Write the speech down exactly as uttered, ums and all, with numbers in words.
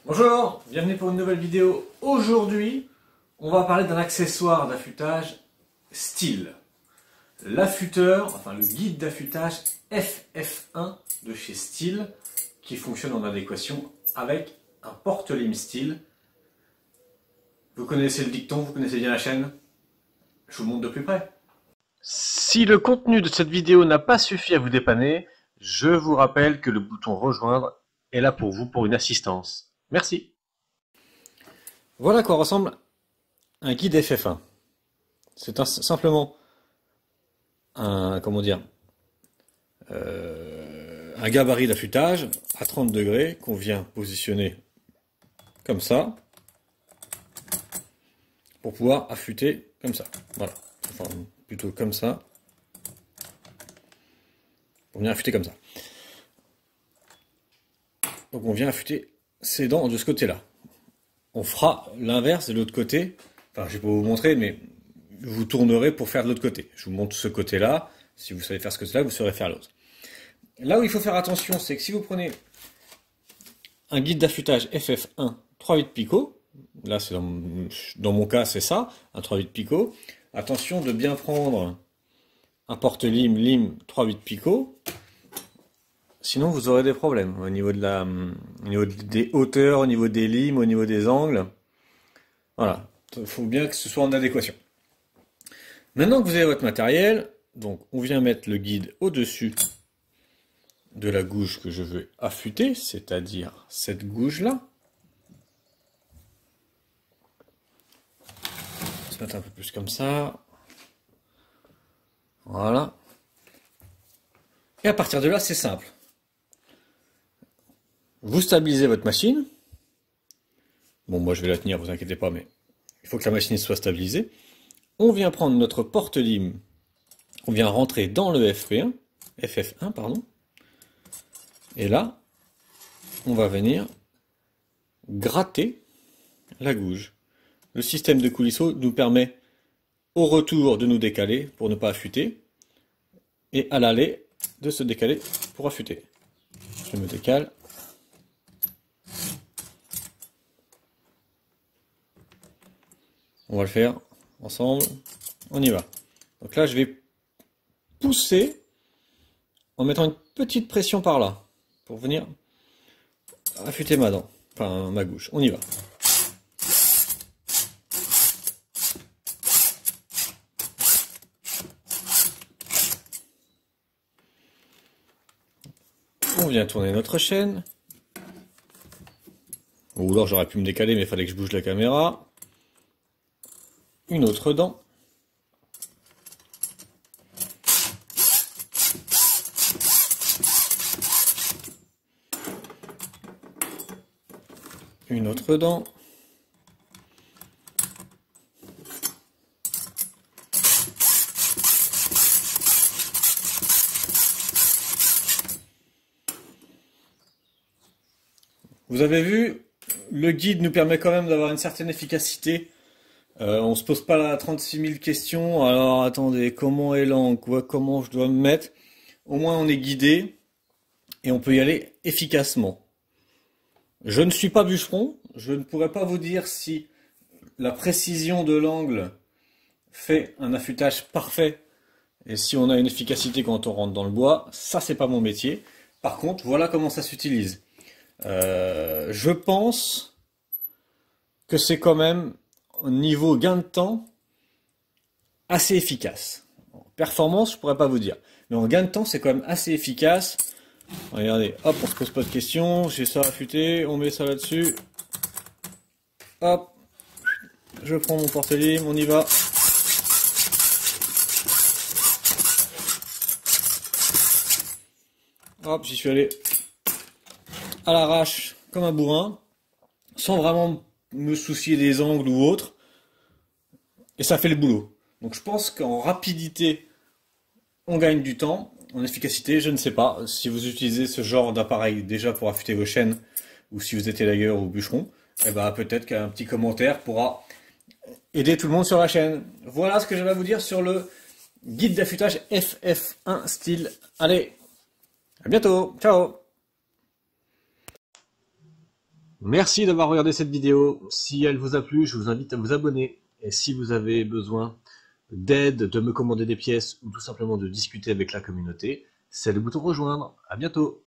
Bonjour, bienvenue pour une nouvelle vidéo. Aujourd'hui, on va parler d'un accessoire d'affûtage Stihl. L'affûteur, enfin le guide d'affûtage F F un de chez Stihl, qui fonctionne en adéquation avec un porte-lime Stihl. Vous connaissez le dicton, vous connaissez bien la chaîne. Je vous montre de plus près. Si le contenu de cette vidéo n'a pas suffi à vous dépanner, je vous rappelle que le bouton rejoindre est là pour vous pour une assistance. Merci. Voilà à quoi ressemble un guide F F un. C'est un, simplement un, comment dire, euh, un gabarit d'affûtage à trente degrés qu'on vient positionner comme ça pour pouvoir affûter comme ça. Voilà. Enfin, plutôt comme ça. On vient affûter comme ça. Donc on vient affûter ces dents de ce côté-là. On fera l'inverse de l'autre côté. Enfin, je vais pas vous montrer, mais vous tournerez pour faire de l'autre côté. Je vous montre ce côté-là. Si vous savez faire ce côté-là, vous saurez faire l'autre. Là où il faut faire attention, c'est que si vous prenez un guide d'affûtage F F un trois virgule huit picot, là c'est dans, dans mon cas c'est ça, un trois virgule huit picot. Attention de bien prendre un porte-lime lime trois virgule huit picot. Sinon, vous aurez des problèmes au niveau, de la, au niveau des hauteurs, au niveau des limes, au niveau des angles. Voilà, il faut bien que ce soit en adéquation. Maintenant que vous avez votre matériel, donc on vient mettre le guide au-dessus de la gouge que je veux affûter, c'est-à-dire cette gouge-là. On va se mettre un peu plus comme ça. Voilà. Et à partir de là, c'est simple. Vous stabilisez votre machine. Bon, moi je vais la tenir, vous inquiétez pas, mais il faut que la machine soit stabilisée. On vient prendre notre porte-lime, on vient rentrer dans le F P un, F F un, pardon. Et là, on va venir gratter la gouge. Le système de coulisseau nous permet au retour de nous décaler pour ne pas affûter, et à l'aller de se décaler pour affûter. Je me décale. On va le faire ensemble. On y va. Donc là, je vais pousser en mettant une petite pression par là pour venir affûter ma dent, enfin ma gouge. On y va. On vient tourner notre chaîne. Ou alors j'aurais pu me décaler, mais il fallait que je bouge la caméra. Une autre dent. Une autre dent. Vous avez vu, le guide nous permet quand même d'avoir une certaine efficacité. Euh, on se pose pas trente-six mille questions. Alors attendez, comment est l'angle, quoi, comment je dois me mettre? Au moins on est guidé et on peut y aller efficacement. Je ne suis pas bûcheron, je ne pourrais pas vous dire si la précision de l'angle fait un affûtage parfait et si on a une efficacité quand on rentre dans le bois. Ça, c'est pas mon métier. Par contre, voilà comment ça s'utilise. Euh, je pense que c'est quand même au niveau gain de temps assez efficace. En performance, je pourrais pas vous dire, mais en gain de temps, c'est quand même assez efficace. Regardez, hop, on se pose pas de questions, j'ai ça affûté, on met ça là-dessus. Hop, je prends mon porte-lime, on y va. Hop, j'y suis allé à l'arrache comme un bourrin, sans vraiment me soucier des angles ou autres, et ça fait le boulot. Donc je pense qu'en rapidité, on gagne du temps. En efficacité, je ne sais pas. Si vous utilisez ce genre d'appareil déjà pour affûter vos chaînes, ou si vous êtes élagueur ou bûcheron, eh ben peut-être qu'un petit commentaire pourra aider tout le monde sur la chaîne. Voilà ce que j'avais à vous dire sur le guide d'affûtage F F un Stihl. Allez, à bientôt, ciao! Merci d'avoir regardé cette vidéo. Si elle vous a plu, je vous invite à vous abonner. Et si vous avez besoin d'aide, de me commander des pièces ou tout simplement de discuter avec la communauté, c'est le bouton rejoindre. À bientôt.